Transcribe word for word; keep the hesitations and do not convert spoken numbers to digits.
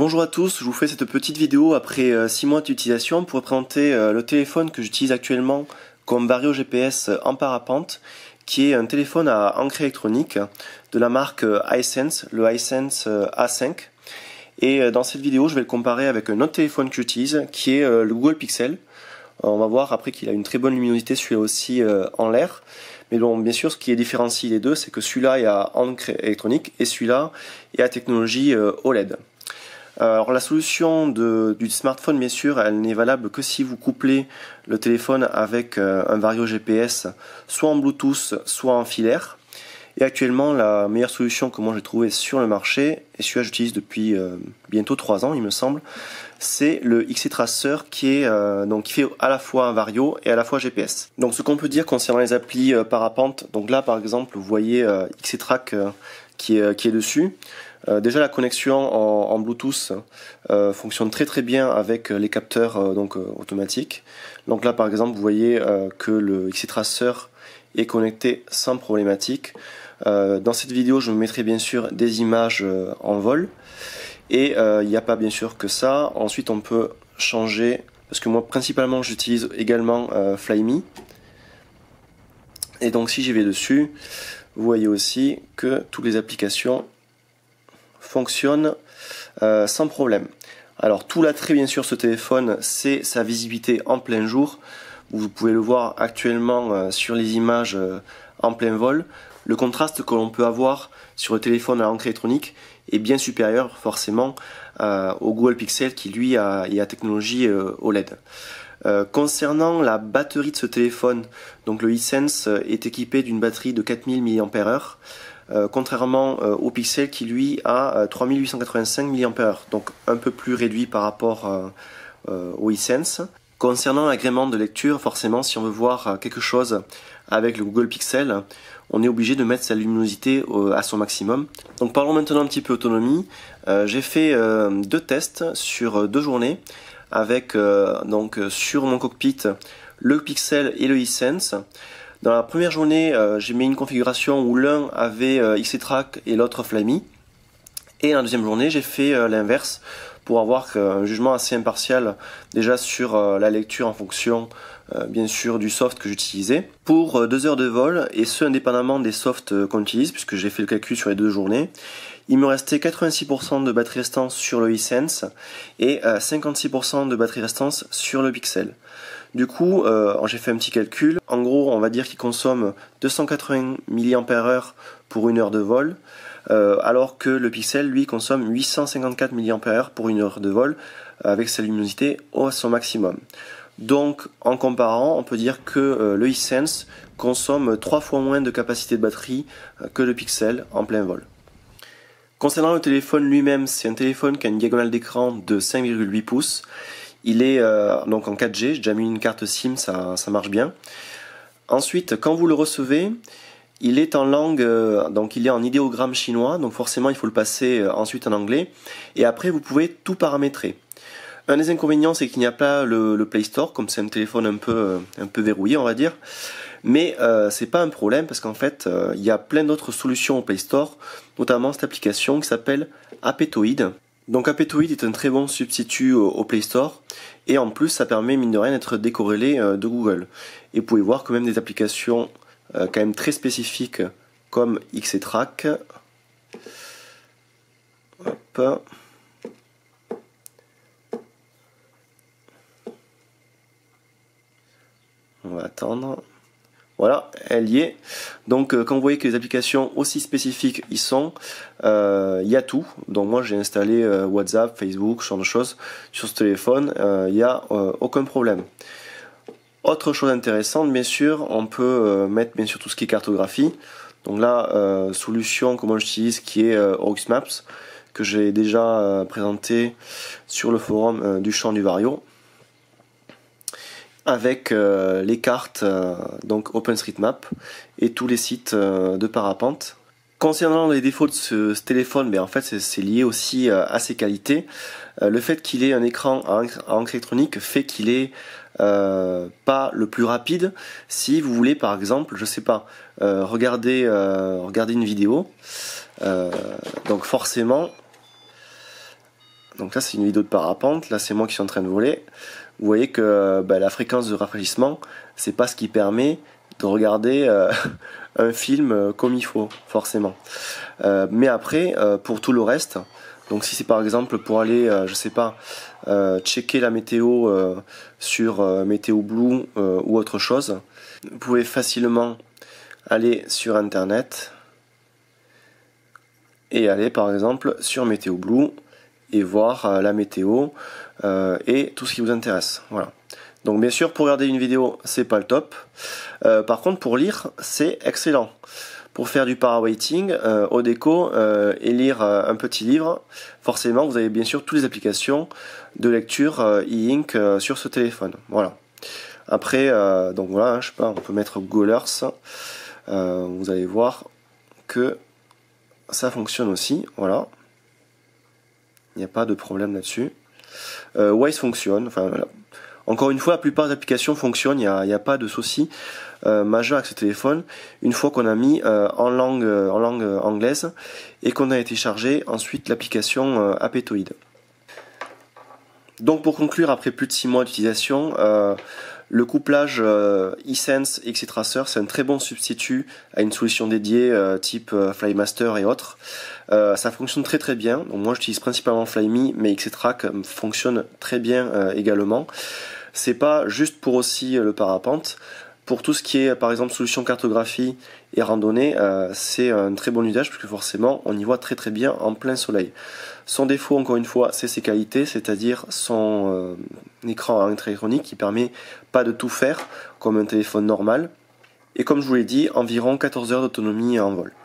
Bonjour à tous, je vous fais cette petite vidéo après six mois d'utilisation pour présenter le téléphone que j'utilise actuellement comme Vario G P S en parapente, qui est un téléphone à encre électronique de la marque iSense, le iSense A cinq. Et dans cette vidéo, je vais le comparer avec un autre téléphone que j'utilise, qui est le Google Pixel. On va voir après qu'il a une très bonne luminosité, celui-là aussi en l'air. Mais bon, bien sûr, ce qui est différencie les deux, c'est que celui-là est à encre électronique et celui-là est à technologie O L E D. Alors la solution de, du smartphone, bien sûr, elle n'est valable que si vous couplez le téléphone avec euh, un Vario G P S, soit en Bluetooth, soit en filaire. Et actuellement, la meilleure solution que moi j'ai trouvée sur le marché, et celui-là j'utilise depuis euh, bientôt trois ans, il me semble, c'est le X C Tracer qui est euh, donc qui fait à la fois un Vario et à la fois G P S. Donc ce qu'on peut dire concernant les applis euh, parapente, donc là par exemple vous voyez euh, X C Track euh, qui est qui est dessus. Euh, déjà la connexion en, en Bluetooth euh, fonctionne très très bien avec les capteurs euh, donc euh, automatiques. Donc là par exemple vous voyez euh, que le X C Tracer est connecté sans problématique. Euh, dans cette vidéo je vous mettrai bien sûr des images euh, en vol. Et il euh, n'y a pas bien sûr que ça. Ensuite on peut changer, parce que moi principalement j'utilise également euh, Flyme. Et donc si j'y vais dessus, vous voyez aussi que toutes les applications fonctionnent euh, sans problème. Alors tout l'attrait bien sûr ce téléphone, c'est sa visibilité en plein jour. Vous pouvez le voir actuellement euh, sur les images euh, en plein vol. Le contraste que l'on peut avoir sur le téléphone à encre électronique est bien supérieur forcément euh, au Google Pixel qui lui a, a technologie euh, O L E D. Euh, concernant la batterie de ce téléphone, donc le iSense est équipé d'une batterie de quatre mille milliampères heure, euh, contrairement euh, au Pixel qui lui a euh, trois mille huit cent quatre-vingt-cinq milliampères heure, donc un peu plus réduit par rapport euh, euh, au iSense. Concernant l'agrément de lecture, forcément si on veut voir quelque chose avec le Google Pixel, on est obligé de mettre sa luminosité à son maximum. Donc parlons maintenant un petit peu autonomie. Euh, j'ai fait euh, deux tests sur deux journées avec euh, donc sur mon cockpit le Pixel et le iSense. Dans la première journée, euh, j'ai mis une configuration où l'un avait euh, X C Track et l'autre Flyme. Et dans la deuxième journée, j'ai fait euh, l'inverse pour avoir un jugement assez impartial déjà sur euh, la lecture en fonction euh, bien sûr du soft que j'utilisais. Pour euh, deux heures de vol, et ce indépendamment des softs euh, qu'on utilise, puisque j'ai fait le calcul sur les deux journées, il me restait quatre-vingt-six pour cent de batterie restante sur le iSense et euh, cinquante-six pour cent de batterie restante sur le Pixel. Du coup, euh, j'ai fait un petit calcul. En gros, on va dire qu'il consomme deux cent quatre-vingts milliampères heure pour une heure de vol, euh, alors que le Pixel, lui, consomme huit cent cinquante-quatre milliampères heure pour une heure de vol, avec sa luminosité à son maximum. Donc, en comparant, on peut dire que euh, le iSense consomme trois fois moins de capacité de batterie euh, que le Pixel en plein vol. Concernant le téléphone lui-même, c'est un téléphone qui a une diagonale d'écran de cinq virgule huit pouces. Il est euh, donc en quatre G, j'ai déjà mis une carte SIM, ça, ça marche bien. Ensuite, quand vous le recevez, il est en langue, euh, donc il est en idéogramme chinois, donc forcément il faut le passer euh, ensuite en anglais. Et après, vous pouvez tout paramétrer. Un des inconvénients, c'est qu'il n'y a pas le, le Play Store, comme c'est un téléphone un peu, euh, un peu verrouillé, on va dire. Mais euh, c'est pas un problème parce qu'en fait, euh, il y a plein d'autres solutions au Play Store, notamment cette application qui s'appelle Apetoid. Donc Apetoid est un très bon substitut au, au Play Store et en plus ça permet mine de rien d'être décorrélé euh, de Google. Et vous pouvez voir que même des applications euh, quand même très spécifiques comme X C Track. Hop. On va attendre. Voilà, elle y est. Donc euh, quand vous voyez que les applications aussi spécifiques y sont, euh, il y a tout. Donc moi j'ai installé euh, WhatsApp, Facebook, ce genre de choses sur ce téléphone, euh, il n'y a euh, aucun problème. Autre chose intéressante, bien sûr, on peut euh, mettre bien sûr tout ce qui est cartographie. Donc là, euh, solution que moi j'utilise qui est euh, Aux Maps, que j'ai déjà euh, présenté sur le forum euh, du champ du Vario, avec euh, les cartes euh, donc OpenStreetMap et tous les sites euh, de parapente. Concernant les défauts de ce, ce téléphone, ben en fait c'est lié aussi euh, à ses qualités. Euh, le fait qu'il ait un écran à encre, à encre électronique fait qu'il est euh, pas le plus rapide. Si vous voulez par exemple, je sais pas, euh, regarder euh, regarder une vidéo, euh, donc forcément Donc là c'est une vidéo de parapente, là c'est moi qui suis en train de voler. Vous voyez que bah, la fréquence de rafraîchissement, c'est pas ce qui permet de regarder euh, un film comme il faut, forcément. Euh, mais après, euh, pour tout le reste, donc si c'est par exemple pour aller, euh, je sais pas, euh, checker la météo euh, sur euh, Météo Blue euh, ou autre chose, vous pouvez facilement aller sur internet et aller par exemple sur Météo Blue et voir euh, la météo euh, et tout ce qui vous intéresse. Voilà. Donc bien sûr pour regarder une vidéo c'est pas le top. Euh, par contre pour lire c'est excellent. Pour faire du parawaiting, euh, Odeco euh, et lire euh, un petit livre, forcément vous avez bien sûr toutes les applications de lecture euh, e-ink euh, sur ce téléphone. Voilà. Après, euh, donc voilà, hein, je sais pas, on peut mettre Google Earth. Euh, vous allez voir que ça fonctionne aussi. Voilà. Il n'y a pas de problème là-dessus. Euh, Waze fonctionne. Enfin, voilà. Encore une fois, la plupart des applications fonctionnent. Il n'y a, il n'y a pas de souci euh, majeur avec ce téléphone. Une fois qu'on a mis euh, en langue, euh, en langue euh, anglaise et qu'on a téléchargé ensuite l'application euh, Apetoid. Donc pour conclure, après plus de six mois d'utilisation, euh, le couplage euh, eSense et Xtracer, c'est un très bon substitut à une solution dédiée euh, type euh, Flymaster et autres. Euh, ça fonctionne très très bien. Donc moi j'utilise principalement Flyme, mais Xtrac fonctionne très bien euh, également. C'est pas juste pour aussi euh, le parapente. Pour tout ce qui est par exemple solution cartographie et randonnée, euh, c'est un très bon usage puisque forcément on y voit très très bien en plein soleil. Son défaut encore une fois c'est ses qualités, c'est-à-dire son euh, écran électronique qui permet pas de tout faire comme un téléphone normal. Et comme je vous l'ai dit, environ quatorze heures d'autonomie en vol.